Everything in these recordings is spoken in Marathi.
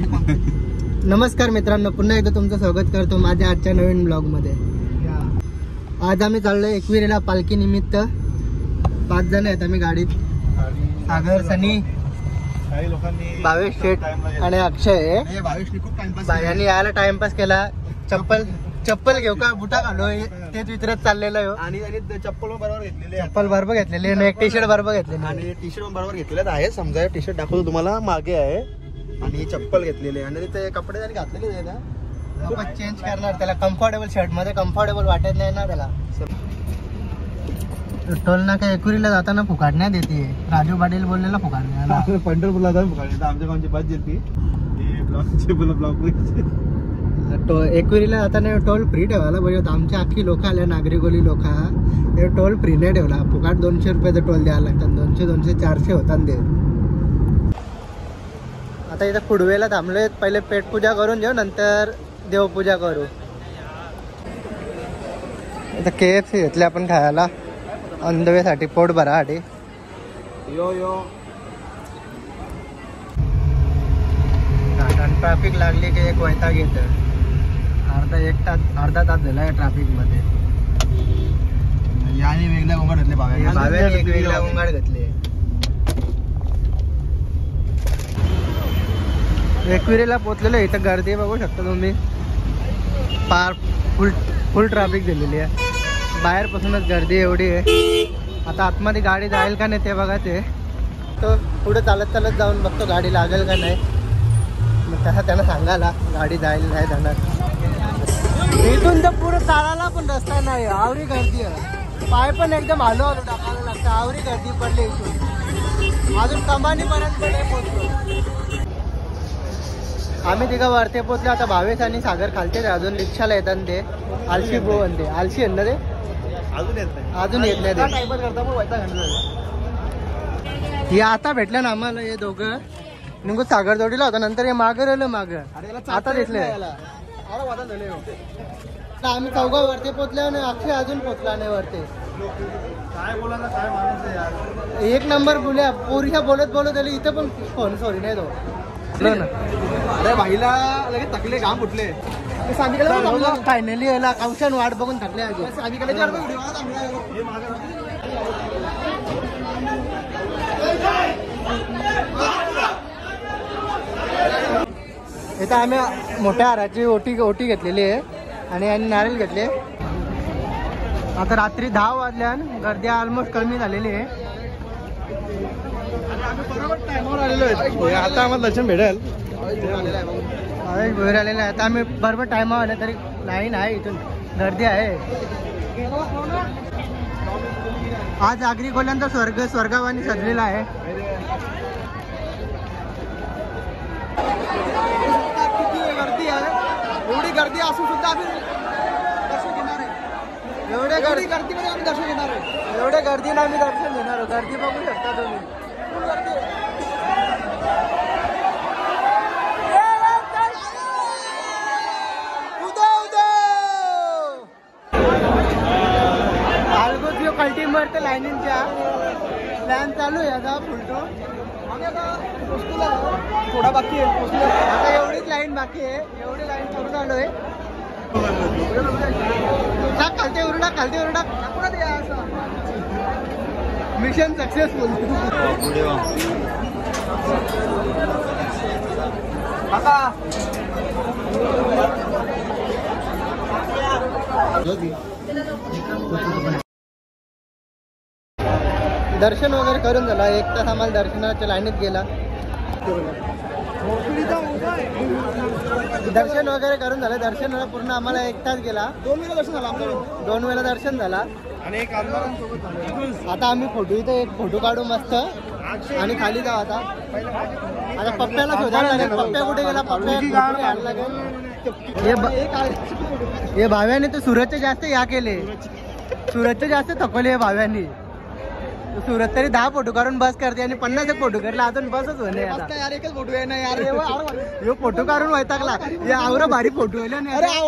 नमस्कार मित्रांनो, पुन्हा एकदा तुमचं स्वागत करतो माझ्या आजच्या नवीन ब्लॉग मध्ये। आज आम्ही चाललोय एकविरेला पालखी निमित्त। 5 जण आहेत आम्ही गाडीत। सागर, सनी, काही लोकांनी भावेश शेठ आणि अक्षय। भावेशनी खूप टाइमपास यांनी यायला टाइमपास केला। चप्पल घेऊ का बुटा घालो तेच विचारत चाललेलं आहे। आणि चप्पल बरोबर घेतलेले, चप्पल बरोबर घेतलेली आणि एक टी शर्ट बरोबर घेतलेली आणि टी शर्ट बरोबर घेतलेले आहे। समजा टी शर्ट दाखवतो तुम्हाला, मागे आहे आणि चप्पल घेतलेले आणि ते कपडे त्यांनी घातलेले आहेत ना, आपण चेंज करणार त्याला। कम्फर्टेबल शर्ट मध्ये कम्फर्टेबल वाटत नाही ना त्याला। टोल नाका एकविरीला जाताना फुकाट नाही देते। राजू पाटील बोललेला फुकाट नाही। पंढरपूरला जाऊन फुकाट आमच्या गावची बस गेली ब्लॉक एकविरीला जाताना टोल फ्री ठेवायला पाहिजे। आमच्या अख्खी लोक आल्या, नागरिकोली लोक, ते टोल फ्री नाही ठेवला। फुकाट 200 रुपयाचा टोल द्यायला लागतात। 200 200 400 होतात ते। आता इथं कुडवेला थांबलोय। पहिले पेटपूजा करून घेऊ, नंतर देवपूजा करू। आता KFC घेतले आपण खायला ऑन द वे साठी, पोट भरासाठी। यो ट्रॅफिक लागली की एक वैताग येतं। अर्धा तास झाला ट्रॅफिक मध्ये। याने वेगळ्या गोंगाट घातले भाव्याने एक वेगळा गोंगाट घातले। एकविरेला पोहोचलेलो। इथं गर्दी बघू शकता तुम्ही, पार फुल ट्रॅफिक झालेली आहे। बाहेरपासूनच गर्दी एवढी आहे। आता आतमध्ये गाडी जाईल का नाही ते बघा। ते तो पुढे चालत जाऊन बघतो गाडी लागेल का नाही। मग तसा त्यांना सांगायला गाडी जाईल नाही जाणार। इथून तर पुढे चालायला पण रस्ता नाही, आवरी गर्दी आहे। पाय पण एकदम हलू टाकायला लागतं, आवरी गर्दी पडली इथून। अजून कमानीपर्यंत पण नाही पोहोचलो आम्ही। तिघं वरती पोहोचलो। आता भावेश आणि सागर खालते अजून रिक्षाला येतात ते। आलशी बो म्हणते, आलशी आहे ना ते, अजून येत नाही ते। हे आता भेटलं ना आम्हाला हे दोघं। निघून सागर जोडीला होता, नंतर हे मागं राहिलं मागं। आता दिसले आम्ही चौघा वरती पोहोचलो नाही। अक्षय अजून पोहोचला नाही वरती। काय बोलायला काय माणूस आहे यार। एक नंबर बोलल्या पोरीच्या बोलत आली इथं पण फोन सॉरी नाही तो ना। अरे भाईला लगेच थकले, घाम फुटले। फायनली याला कौशन वाट बघून थकले। इथं आम्ही मोठ्या हाराची ओटी घेतलेली आहे आणि नारळ घेतले। आता रात्री 10 वाजल्यान गर्दी ऑलमोस्ट कमी झालेली आहे। टाइमवर आलेलो आहे, आता आम्हाला दर्शन भेटेल। बाहेर आलेलं आहे। आता आम्ही बरोबर टायमावर आले तरी लाईन आहे, इथून गर्दी आहे। आज आगरी कोल्यांचा स्वर्गवानी सजलेला आहे। गर्दी आहे, एवढी गर्दी असून सुद्धा आम्ही दर्शन घेणार आहे। एवढ्या गर्दीमध्ये आम्ही दर्शन घेणार आहे। एवढ्या गर्दीने आम्ही दर्शन घेणार आहोत। गर्दी बघू शकता तुम्ही। कल्टीमर लाईनींच्या प्लॅन चालू आहे आता फुलटो। थोडा बाकी आहे, आता एवढीच लाईन बाकी आहे। एवढी लाईन करून आलोय। खालते उरडा मिशन सक्सेसफुल। दर्शन वगैरे करून झाला। 1 तास आम्हाला दर्शनाच्या लाईनीत गेला। दर्शन वगैरे करून झालं। दर्शनाला पूर्ण आम्हाला 1 तास गेला। 2 वेळा दर्शन झाला आमचं, 2 वेळा दर्शन झाला। आणि एक आता आम्ही इथं फोटो काढू मस्त आणि खाली जाऊ। आता पप्प्याला शोधायला लागेल। पप्प्या कुठे गेला? पप्प्या घ्यायला लागेल। हे भाव्याने तर सुरतचे जास्त या केले, सुरतचे जास्त थकवले भाव्यानी। सुरत तरी 10 फोटो काढून बस करते आणि 50 फोटो करला, अजून बसच होणे यार। एकच फोटो आहे ना यार, यो फोटो काढून वैतागला। आवरा भारी फोटो आहे ना। अरे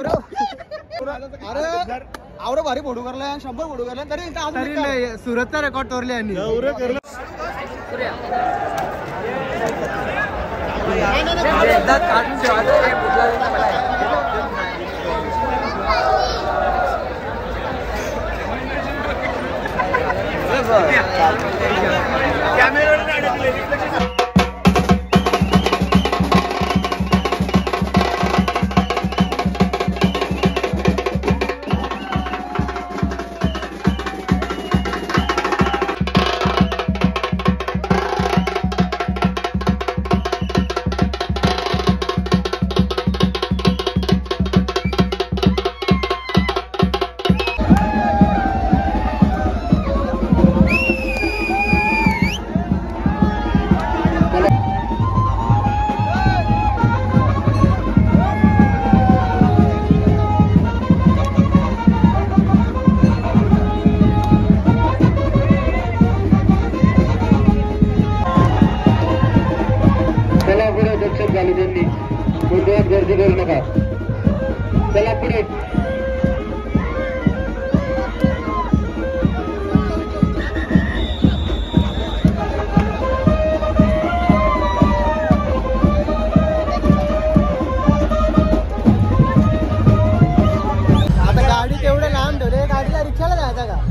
आवडा भारी फोटो करला, 100 फोटो करला तरी नाही सुरतचा रेकॉर्ड तोरले आणि गर्दी करू नका. चला पुढे. आता गाडी तेवढं लांब ठेवले, गाडीला रिक्षाला जायचा का?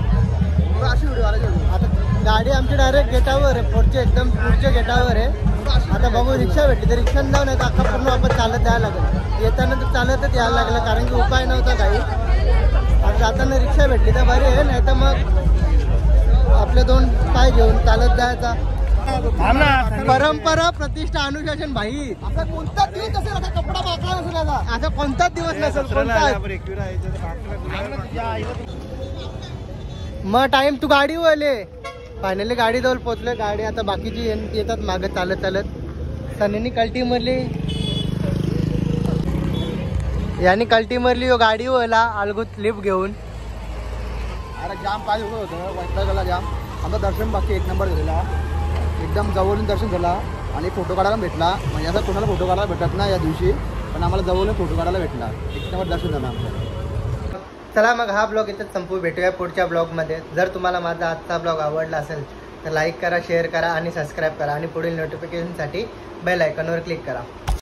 आता गाडी आमची डायरेक्ट गेटावर आहे, पुढच्या गेटावर आहे. आता बघू रिक्षा भेटली तर रिक्षाने जाऊ, नाही तर अख्खा पूर्ण आपण चालत जायला लागेल. येताना तर चालतच यायला लागलं, कारण की उपाय नव्हता काही. आता जाताना रिक्षा भेटली तर बरी आहे, नाही तर मग आपले 2 पाय घेऊन चालत जायचा. परंपरा, प्रतिष्ठा, अनुशासन भाई. आता कोणताच दिवस असेल आता कपडा मागला नसेल, आता कोणताच दिवस नसेल कोणता. मग टाइम तू गाडी वळले. फायनली गाडी जवळ पोहोचले. गाडी आता बाकीची येतात मागे चालत चालत. सनीनी कल्टी मारली, यानी कल्टी मारली. हो गाडी वळला अलगूत लिफ्ट घेऊन. अरे जाम पाय उभं होतं, वैतागला जाम. आमचं दर्शन बाकी 1 नंबर झालेला, एकदम जवळून दर्शन झाला. आणि फोटो काढायला भेटला. म्हणजे असं कोणाला फोटो काढायला भेटत ना या दिवशी, पण आम्हाला जवळून फोटो काढायला भेटला. 1 नंबर दर्शन झालं आमचं. चला मग हा ब्लॉग इथंच संपू. भेटूया पुढच्या ब्लॉगमध्ये. जर तुम्हाला माझा आजचा ब्लॉग आवडला असेल तर लाईक करा, शेअर करा आणि सबस्क्राईब करा. आणि पुढील नोटिफिकेशनसाठी बेल आयकॉनवर क्लिक करा.